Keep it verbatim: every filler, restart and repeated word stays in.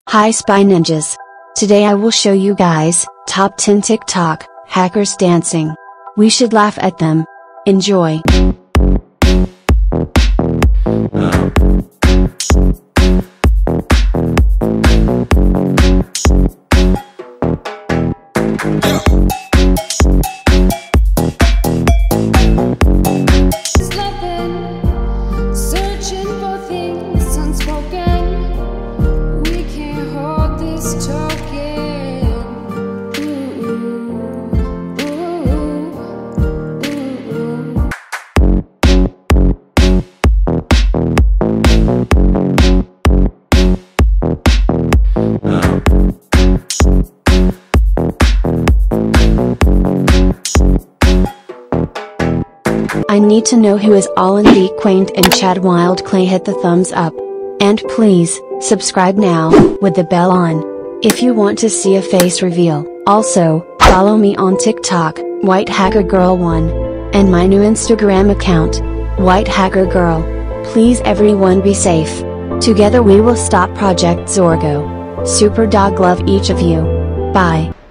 Hi Spy Ninjas! Today I will show you guys, top ten TikTok, hackers dancing. We should laugh at them. Enjoy! I need to know who is all in the Quaint and Chad Wildclay. Hit the thumbs up. And please, subscribe now, with the bell on, if you want to see a face reveal. Also, follow me on TikTok, White Hacker Girl one, and my new Instagram account, White Hacker Girl. Please everyone be safe. Together we will stop Project Zorgo. Super dog love each of you. Bye.